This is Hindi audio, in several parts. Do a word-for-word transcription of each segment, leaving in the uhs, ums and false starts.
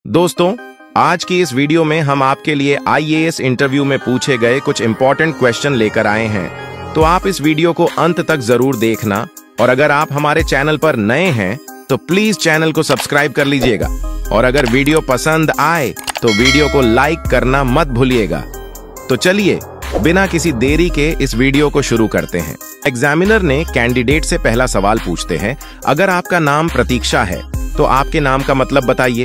दोस्तों, आज की इस वीडियो में हम आपके लिए आई ए एस इंटरव्यू में पूछे गए कुछ इंपॉर्टेंट क्वेश्चन लेकर आए हैं, तो आप इस वीडियो को अंत तक जरूर देखना। और अगर आप हमारे चैनल पर नए हैं तो प्लीज चैनल को सब्सक्राइब कर लीजिएगा, और अगर वीडियो पसंद आए तो वीडियो को लाइक करना मत भूलिएगा। तो चलिए बिना किसी देरी के इस वीडियो को शुरू करते हैं। एग्जामिनर ने कैंडिडेट से पहला सवाल पूछते हैं, अगर आपका नाम प्रतीक्षा है तो आपके नाम का मतलब बताइए।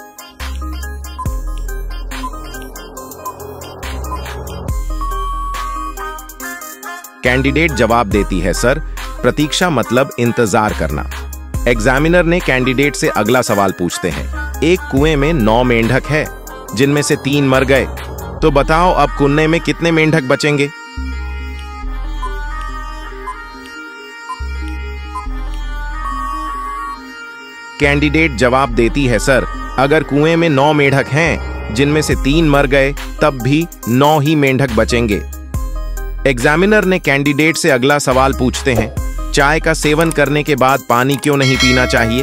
कैंडिडेट जवाब देती है, सर प्रतीक्षा मतलब इंतजार करना। एग्जामिनर ने कैंडिडेट से अगला सवाल पूछते हैं, एक कुएं में नौ मेंढक है जिनमें से तीन मर गए, तो बताओ अब कुएं में कितने मेंढक बचेंगे। कैंडिडेट जवाब देती है, सर अगर कुएं में नौ मेंढक हैं जिनमें से तीन मर गए तब भी नौ ही मेंढक बचेंगे। एग्जामिनर ने कैंडिडेट से अगला सवाल पूछते हैं, चाय का सेवन करने के बाद पानी क्यों नहीं पीना चाहिए।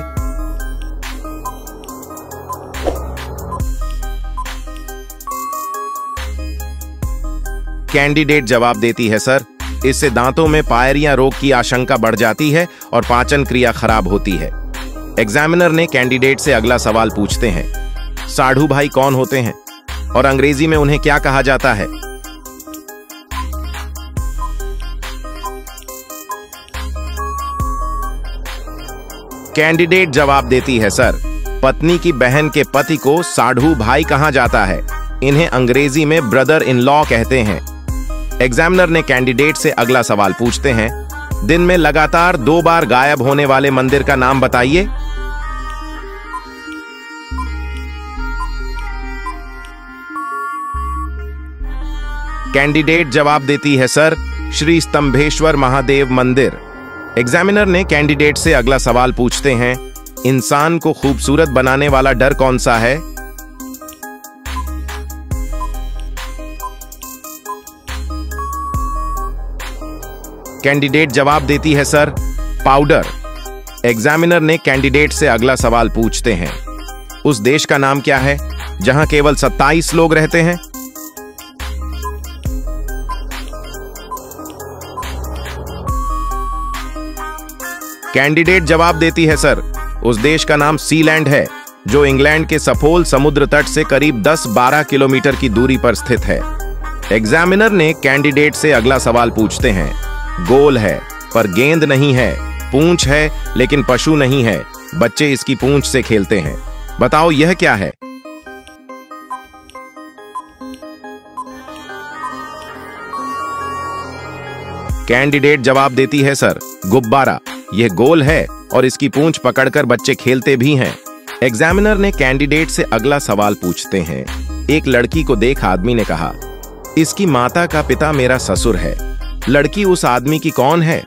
कैंडिडेट जवाब देती है, सर इससे दांतों में पायरिया रोग की आशंका बढ़ जाती है और पाचन क्रिया खराब होती है। एग्जामिनर ने कैंडिडेट से अगला सवाल पूछते हैं, साधु भाई कौन होते हैं और अंग्रेजी में उन्हें क्या कहा जाता है। कैंडिडेट जवाब देती है, सर पत्नी की बहन के पति को साधु भाई कहा जाता है, इन्हें अंग्रेजी में ब्रदर इन लॉ कहते हैं। एग्जामिनर ने कैंडिडेट से अगला सवाल पूछते हैं, दिन में लगातार दो बार गायब होने वाले मंदिर का नाम बताइए। कैंडिडेट जवाब देती है, सर श्री स्तंभेश्वर महादेव मंदिर। एग्जामिनर ने कैंडिडेट से अगला सवाल पूछते हैं, इंसान को खूबसूरत बनाने वाला डर कौन सा है। कैंडिडेट जवाब देती है, सर पाउडर। एग्जामिनर ने कैंडिडेट से अगला सवाल पूछते हैं, उस देश का नाम क्या है जहां केवल सत्ताईस लोग रहते हैं। कैंडिडेट जवाब देती है, सर उस देश का नाम सीलैंड है जो इंग्लैंड के सफोल समुद्र तट से करीब दस बारह किलोमीटर की दूरी पर स्थित है। एग्जामिनर ने कैंडिडेट से अगला सवाल पूछते हैं, गोल है पर गेंद नहीं है, पूंछ है लेकिन पशु नहीं है, बच्चे इसकी पूंछ से खेलते हैं, बताओ यह क्या है। कैंडिडेट जवाब देती है, सर गुब्बारा, यह गोल है और इसकी पूंछ पकड़कर बच्चे खेलते भी हैं। एग्जामिनर ने कैंडिडेट से अगला सवाल पूछते हैं, एक लड़की को देख आदमी ने कहा, इसकी माता का पिता मेरा ससुर है, लड़की उस आदमी की कौन है।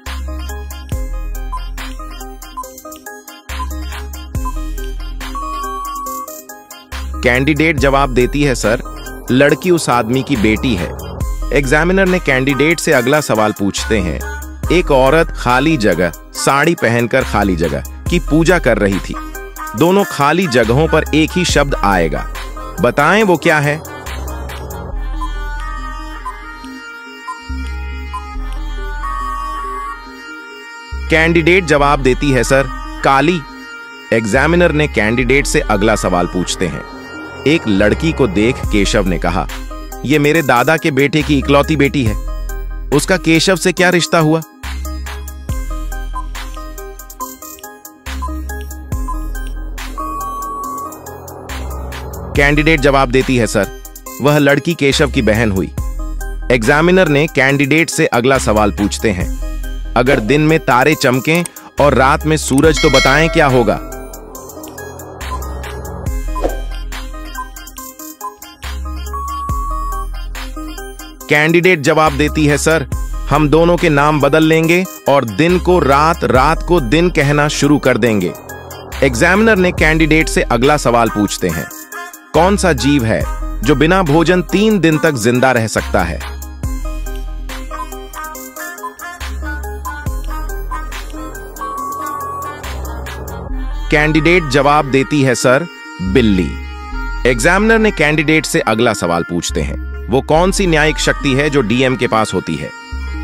कैंडिडेट जवाब देती है, सर लड़की उस आदमी की बेटी है। एग्जामिनर ने कैंडिडेट से अगला सवाल पूछते हैं, एक औरत खाली जगह साड़ी पहनकर खाली जगह की पूजा कर रही थी, दोनों खाली जगहों पर एक ही शब्द आएगा, बताएं वो क्या है। कैंडिडेट जवाब देती है, सर काली। एग्जामिनर ने कैंडिडेट से अगला सवाल पूछते हैं, एक लड़की को देख केशव ने कहा, यह मेरे दादा के बेटे की इकलौती बेटी है, उसका केशव से क्या रिश्ता हुआ। कैंडिडेट जवाब देती है, सर वह लड़की केशव की बहन हुई। एग्जामिनर ने कैंडिडेट से अगला सवाल पूछते हैं, अगर दिन में तारे चमकें और रात में सूरज तो बताएं क्या होगा। कैंडिडेट जवाब देती है, सर हम दोनों के नाम बदल लेंगे और दिन को रात, रात को दिन कहना शुरू कर देंगे। एग्जामिनर ने कैंडिडेट से अगला सवाल पूछते हैं, कौन सा जीव है जो बिना भोजन तीन दिन तक जिंदा रह सकता है। कैंडिडेट जवाब देती है, सर बिल्ली। एग्जामिनर ने कैंडिडेट से अगला सवाल पूछते हैं, वो कौन सी न्यायिक शक्ति है जो डीएम के पास होती है?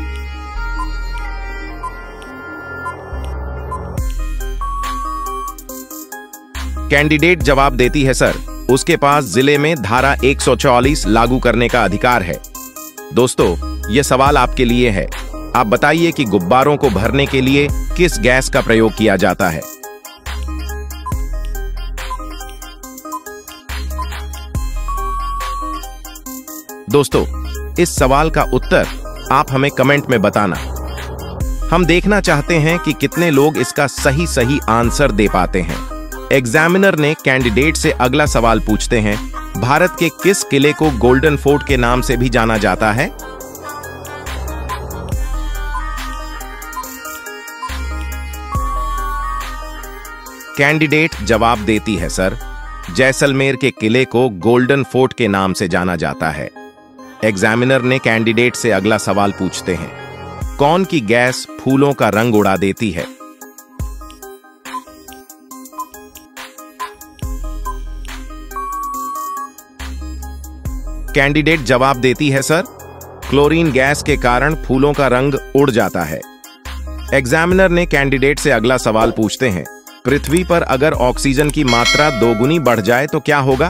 कैंडिडेट जवाब देती है, सर, उसके पास जिले में धारा एक सौ चौवालीस लागू करने का अधिकार है। दोस्तों, यह सवाल आपके लिए है। आप बताइए कि गुब्बारों को भरने के लिए किस गैस का प्रयोग किया जाता है? दोस्तों, इस सवाल का उत्तर आप हमें कमेंट में बताना। हम देखना चाहते हैं कि कितने लोग इसका सही सही आंसर दे पाते हैं। एग्जामिनर ने कैंडिडेट से अगला सवाल पूछते हैं, भारत के किस किले को गोल्डन फोर्ट के नाम से भी जाना जाता है? कैंडिडेट जवाब देती है, सर, जैसलमेर के किले को गोल्डन फोर्ट के नाम से जाना जाता है। एग्जामिनर ने कैंडिडेट से अगला सवाल पूछते हैं, कौन की गैस फूलों का रंग उड़ा देती है? कैंडिडेट जवाब देती है, सर, क्लोरीन गैस के कारण फूलों का रंग उड़ जाता है। एग्जामिनर ने कैंडिडेट से अगला सवाल पूछते हैं, पृथ्वी पर अगर ऑक्सीजन की मात्रा दोगुनी बढ़ जाए तो क्या होगा?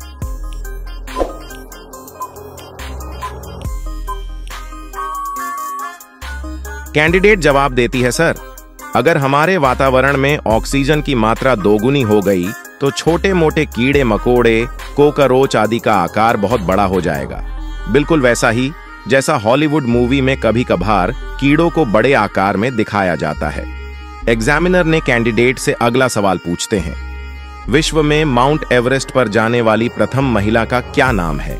कैंडिडेट जवाब देती है, सर, अगर हमारे वातावरण में ऑक्सीजन की मात्रा दोगुनी हो गई तो छोटे मोटे कीड़े मकोड़े, कोकरोच आदि का आकार बहुत बड़ा हो जाएगा। बिल्कुल वैसा ही जैसा हॉलीवुड मूवी में कभी कभार कीड़ों को बड़े आकार में दिखाया जाता है। एग्जामिनर ने कैंडिडेट से अगला सवाल पूछते हैं, विश्व में माउंट एवरेस्ट पर जाने वाली प्रथम महिला का क्या नाम है?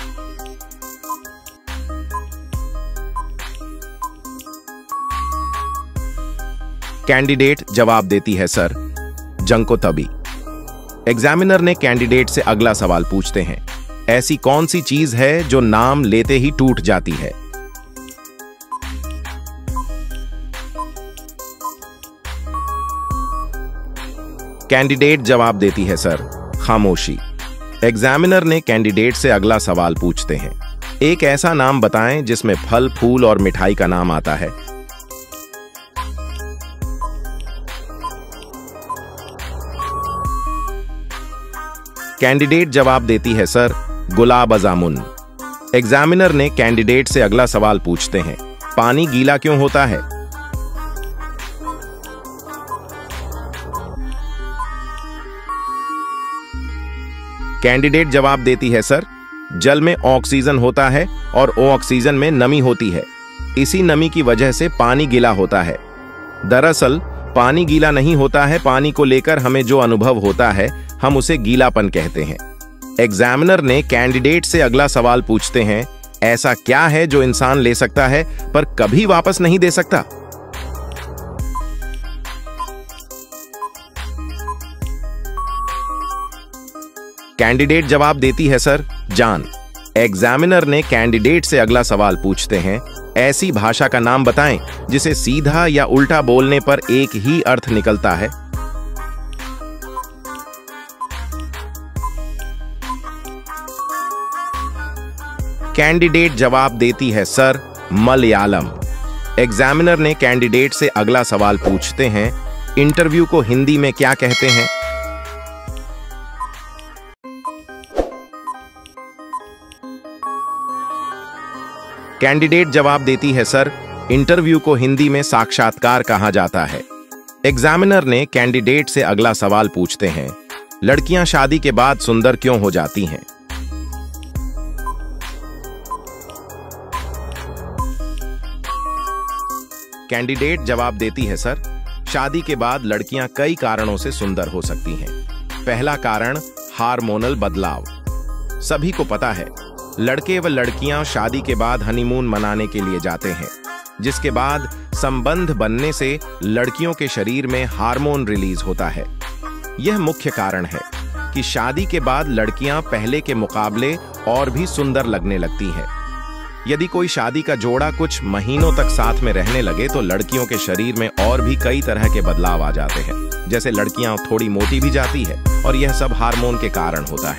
कैंडिडेट जवाब देती है, सर, जंको तबी। एग्जामिनर ने कैंडिडेट से अगला सवाल पूछते हैं, ऐसी कौन सी चीज है जो नाम लेते ही टूट जाती है? कैंडिडेट जवाब देती है, सर, खामोशी। एग्जामिनर ने कैंडिडेट से अगला सवाल पूछते हैं, एक ऐसा नाम बताएं जिसमें फल, फूल और मिठाई का नाम आता है। कैंडिडेट जवाब देती है, सर, गुलाब जामुन। एग्जामिनर ने कैंडिडेट से अगला सवाल पूछते हैं, पानी गीला क्यों होता है? कैंडिडेट जवाब देती है, सर, जल में ऑक्सीजन होता है और ऑक्सीजन में नमी होती है, इसी नमी की वजह से पानी गीला होता है। दरअसल पानी गीला नहीं होता है, पानी को लेकर हमें जो अनुभव होता है हम उसे गीलापन कहते हैं। एग्जामिनर ने कैंडिडेट से अगला सवाल पूछते हैं, ऐसा क्या है जो इंसान ले सकता है पर कभी वापस नहीं दे सकता? कैंडिडेट जवाब देती है, सर, जान। एग्जामिनर ने कैंडिडेट से अगला सवाल पूछते हैं, ऐसी भाषा का नाम बताएं जिसे सीधा या उल्टा बोलने पर एक ही अर्थ निकलता है। कैंडिडेट जवाब देती है, सर, मलयालम। एग्जामिनर ने कैंडिडेट से अगला सवाल पूछते हैं, इंटरव्यू को हिंदी में क्या कहते हैं? कैंडिडेट जवाब देती है, सर, इंटरव्यू को हिंदी में साक्षात्कार कहा जाता है। एग्जामिनर ने कैंडिडेट से अगला सवाल पूछते हैं, लड़कियां शादी के बाद सुंदर क्यों हो जाती हैं? कैंडिडेट जवाब देती है, सर, शादी के बाद लड़कियां कई कारणों से सुंदर हो सकती हैं। पहला कारण हार्मोनल बदलाव। सभी को पता है, लड़के व लड़कियां शादी के बाद हनीमून मनाने के लिए जाते हैं, जिसके बाद संबंध बनने से लड़कियों के शरीर में हार्मोन रिलीज होता है। यह मुख्य कारण है कि शादी के बाद लड़कियां पहले के मुकाबले और भी सुंदर लगने लगती हैं। यदि कोई शादी का जोड़ा कुछ महीनों तक साथ में रहने लगे तो लड़कियों के शरीर में और भी कई तरह के बदलाव आ जाते हैं, जैसे लड़कियां थोड़ी मोटी भी जाती है और यह सब हार्मोन के कारण होता है।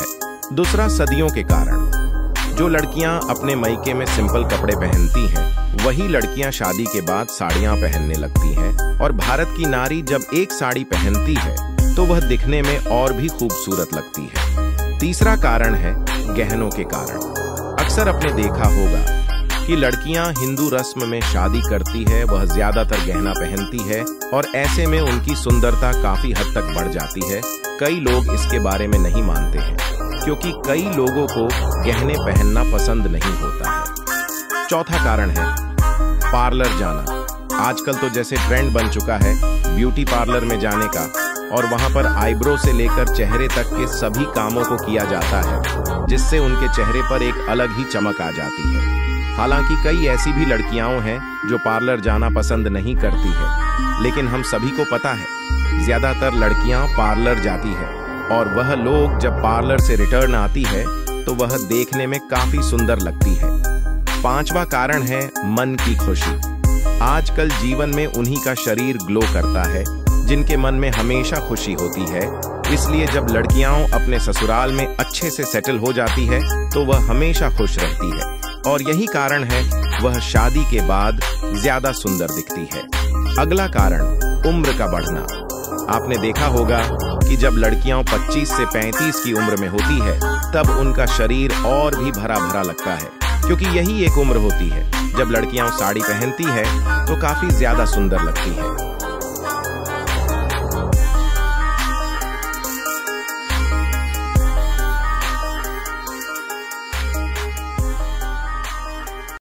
दूसरा, सदियों के कारण। जो लड़कियां अपने मायके में सिंपल कपड़े पहनती हैं, वही लड़कियां शादी के बाद साड़ियां पहनने लगती हैं और भारत की नारी जब एक साड़ी पहनती है तो वह दिखने में और भी खूबसूरत लगती है। तीसरा कारण है गहनों के कारण। अक्सर आपने देखा होगा कि लड़कियां हिंदू रस्म में शादी करती है, वह ज्यादातर गहना पहनती है और ऐसे में उनकी सुंदरता काफी हद तक बढ़ जाती है। कई लोग इसके बारे में नहीं मानते हैं क्योंकि कई लोगों को गहने पहनना पसंद नहीं होता है। चौथा कारण है पार्लर जाना। आजकल तो जैसे ट्रेंड बन चुका है ब्यूटी पार्लर में जाने का, और वहां पर आईब्रो से लेकर चेहरे तक के सभी कामों को किया जाता है, जिससे उनके चेहरे पर एक अलग ही चमक आ जाती है। हालांकि कई ऐसी भी लड़कियां हैं जो पार्लर जाना पसंद नहीं करती है, लेकिन हम सभी को पता है ज्यादातर लड़कियां पार्लर जाती है और वह लोग जब पार्लर से रिटर्न आती है तो वह देखने में काफी सुंदर लगती है। पांचवा कारण है मन की खुशी। आजकल जीवन में उन्हीं का शरीर ग्लो करता है जिनके मन में हमेशा खुशी होती है। इसलिए जब लड़कियां अपने ससुराल में अच्छे से सेटल हो जाती है तो वह हमेशा खुश रहती है और यही कारण है वह शादी के बाद ज्यादा सुंदर दिखती है। अगला कारण उम्र का बढ़ना। आपने देखा होगा कि जब लड़कियां पच्चीस से पैंतीस की उम्र में होती है तब उनका शरीर और भी भरा भरा लगता है, क्योंकि यही एक उम्र होती है जब लड़कियां साड़ी पहनती है तो काफी ज्यादा सुंदर लगती है।